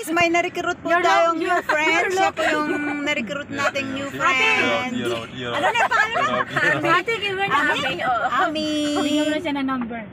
May na-recruit po tayong new friend. Siya po yung na-recruit nating new friend. Ano na yung pangalan mo? Ate, give her na Ami. Bigyan mo na siya na number.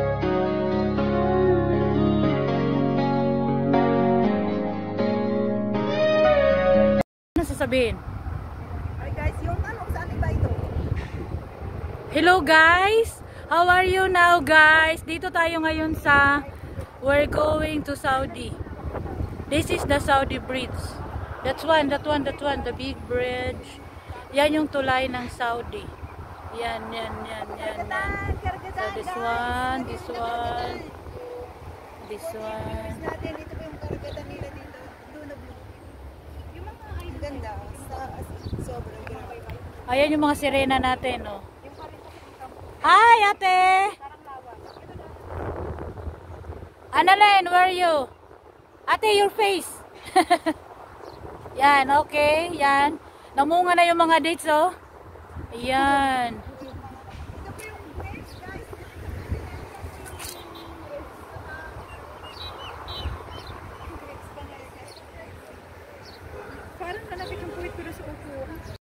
Ano sasabihin? Ay guys, yung ano, saan ba ito? Hello guys! How are you now guys? Dito tayo ngayon sa we're going to Saudi. This is the Saudi bridge. That one, the big bridge. Yan yung tulay ng Saudi. Yan. So this one. Ito po yung karagatan nila dito. Luna Blue. Yung mga ang ganda. Sobrang ganda. Ayan yung mga sirena natin, no? Hi, ate! Annalyn, where are you? Ate, your face! Yan, okay. Yan. Namunga na yung mga dates, oh. Yan. Parang hanapin yung puwit pero sa upuan.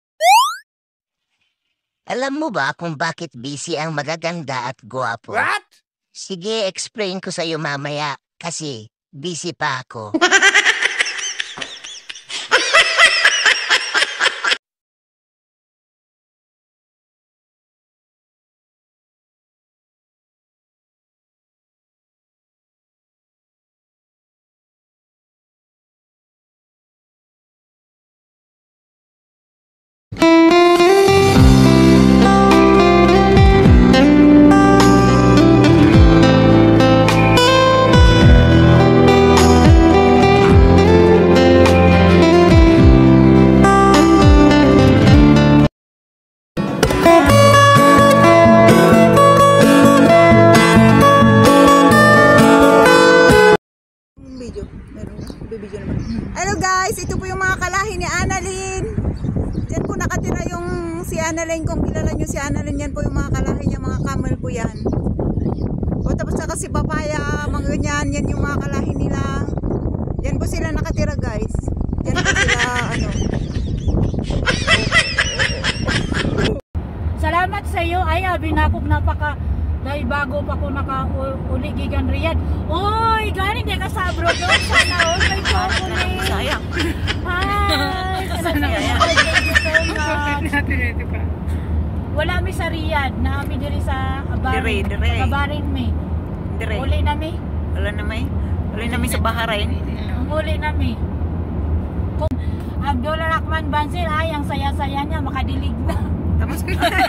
Alam mo ba kung bakit busy ang magaganda at gwapo? What? Sige, explain ko sa'yo mamaya kasi busy pa ako. Hello guys, ito po yung mga kalahi ni Annalyn. Diyan po nakatira yung si Annalyn. Kung kilala nyo si Annalyn, yan po yung mga kalahi niya, mga camel po yan. O tapos saka si Papaya, mga ganyan, yan yung mga kalahi nila. Yan po sila nakatira guys. Yan po sila ano. Salamat sa iyo. Ay, binakog napaka dahil bago pa ko naka-uli gigan Riyadh. Oy, galing di ka sa abroad doon. Sana all may chocolate. Sayang. Hi. Thank you so much. Wala mi sa Riyadh. Naami diri sa Abarin. Abarin mi. Uli na mi. Wala na may sa Bahrain. Uli na mi. Kung Abdul Rahman Bansir, ay, ang saya-saya niya, makadilig na. Tapos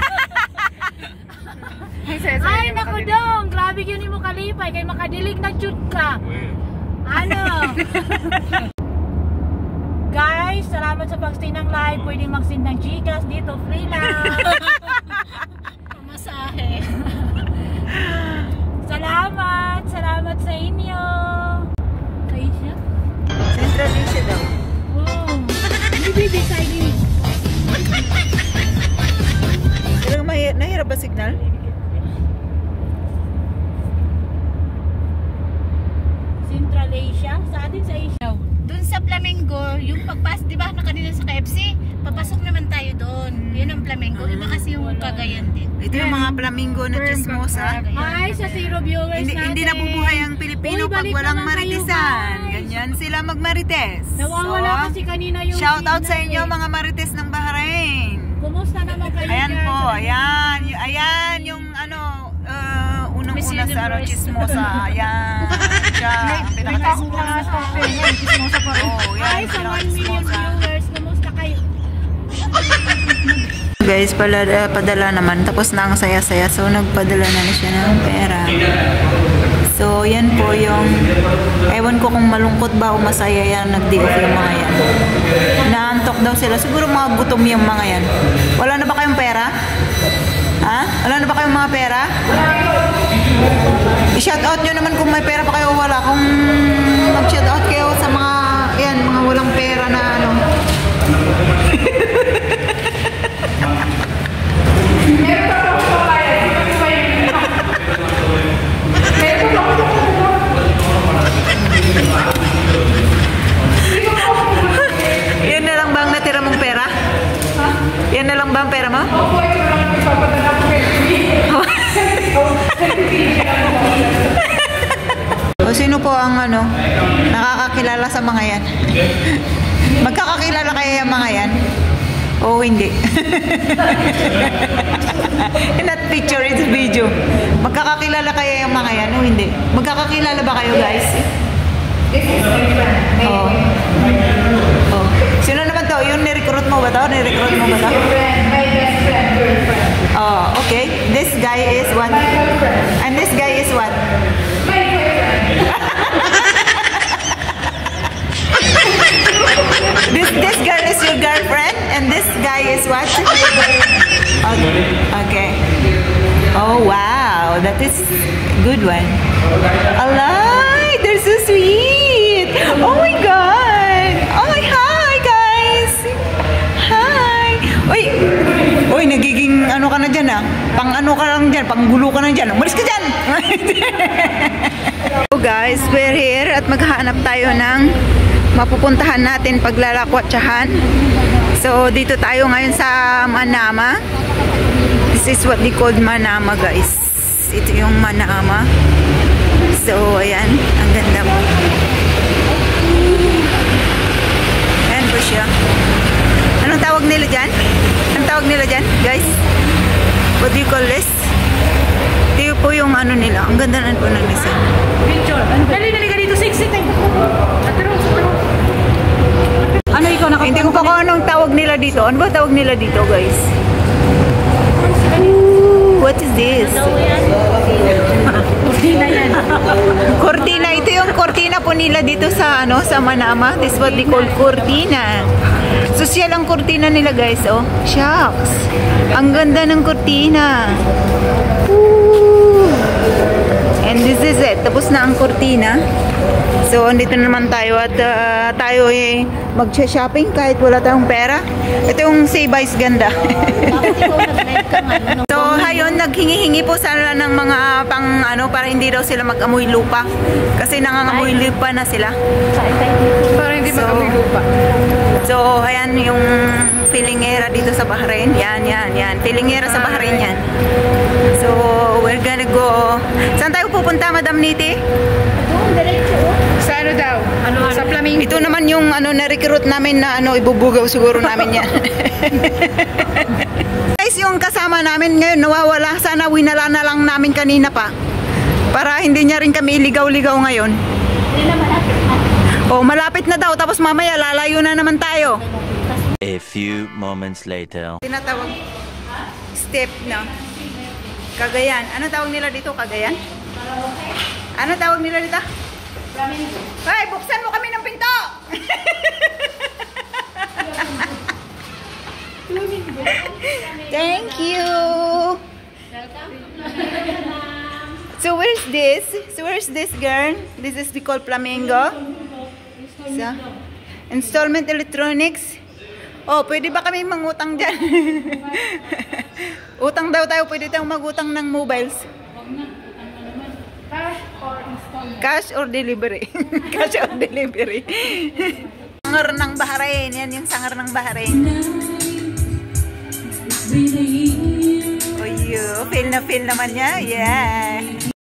ay, naku dong, grabe yun mo kalipay, kay makadilig na chut ka. Ano? Guys, salamat sa pag-stay ng live. Pwede mag-send ng Gcash dito, free lang. Pamasahe. Salamat sa inyo. Sa Asia? Central Asia daw. Wow. Hindi sign. Pero nahirap ba signal? Central Asia? Sa atin sa Asia. Doon sa Flamingo, yung pagpas, di ba kanina sa KFC, papasok naman tayo doon. Yun ang Flamingo. Iba kasi yung Cagayan din. Ito yung mga flamingo na chismosa. Hi sa zero viewers natin. Hindi nabubuhay ang Pilipino Uy, pag balik walang naman kayo, maritesan. guys. Ganyan sila magmarites. Nawawala kasi kanina yung shout out sa signal inyo eh. mga marites ng Bahrain. Kumusta naman kayo? Ayan guys? po, ayan yung ano, unang-una sa ano, chismosa. Ayan, siya, pinaka-chismosa. Chismosa pa rin. Oh, yan, Hi sa 1 million viewers. Kumusta kayo? Guys, padala naman. Tapos na ang saya-saya. So, nagpadala na siya ng pera. So, yan po yung... Ewan ko kung malungkot ba o masaya yan. Nag-day off yung mga yan. Naantok daw sila. Siguro mga gutom yung mga yan. Wala na ba kayong pera? Ha? Wala na ba kayong mga pera? I-shoutout nyo naman kung may pera pa kayo o wala. Kung mag-shoutout kayo sa mga... Yan, mga walang pera na ano. camera mo? O sino po ang nakakakilala sa mga yan? Magkakakilala kaya yung mga yan? O hindi? Not picture, it's video. Magkakakilala kaya yung mga yan o hindi? Magkakakilala ba kayo guys? Oh. Oh. Sino naman to? Yung ni-recruit mo ba to? Ni-recruit mo ba to? Oh, okay. This guy is what? And this guy is what? This girl is your girlfriend, and this guy is what? Okay. Okay. Oh wow, that is good one. Alay, they're so sweet. Oh my god. Oh my hi guys. Hi. Uy, uy, nagiging ano ka na dyan ah. Pang ano ka lang dyan, pang gulo ka na dyan. Umalis ka dyan. So guys, we're here at maghahanap tayo ng mapupuntahan natin paglalakwatsahan. So dito tayo ngayon sa Manama. This is what they called Manama guys. Ito yung Manama. So ayan, ang ganda mo. Ayan po siya. Anong tawag nila dyan? Anong tawag nila dyan guys? What do you call this? Ito po yung ano nila. Ang ganda na po ng design. Picture. Dali ka dito, sit. Ano ikaw nakapagod? Hindi ko pa kung anong tawag nila dito. Ano ba tawag nila dito, guys? Ooh, what is this? Cortina yan. Cortina. Ito yung cortina po nila dito sa sa Manama. This is what they call cortina. Social ang cortina nila, guys. Oh, shucks. Ang ganda ng cortina. Ooh. And this is it. Tapos na ang cortina. So, andito naman tayo at tayo mag-shopping kahit wala tayong pera. Ito yung Seabays ganda. So, hayon, naghingi-hingi po sana ng mga pang para hindi daw sila mag-amoy lupa. Kasi nangangamoy lupa na sila. Para hindi mag-amoy lupa. So, ayan yung filingera dito sa Bahrain. Yan. Filingera sa Bahrain yan. So, we're gonna go. Saan tayo pupunta, Madam Niti? Sa ano daw? Sa Flamingo. Ito naman yung na-recruit namin na ibubugaw siguro namin yan. Guys, yung kasama namin ngayon nawawala. Sana winala na lang namin kanina pa. Para hindi niya rin kami iligaw-ligaw ngayon. Oh, malapit na daw. Tapos mamaya lalayo na naman tayo. A few moments later. Tinatawag step na Cagayan. Ano tawag nila dito? Cagayan? Ano tawag nila dito? Hoy, buksan mo kami ng pinto! Thank you! So where's this? So where's this girl? This is called Flamingo. So, installment electronics. Oh, pwede ba kami mangutang dyan? Utang daw tayo. Pwede tayong magutang ng mobiles. Cash or delivery? Cash or delivery? Sangar ng Bahrain. Yan yung sangar ng Bahrain. Oh, feel na feel naman niya. Yeah.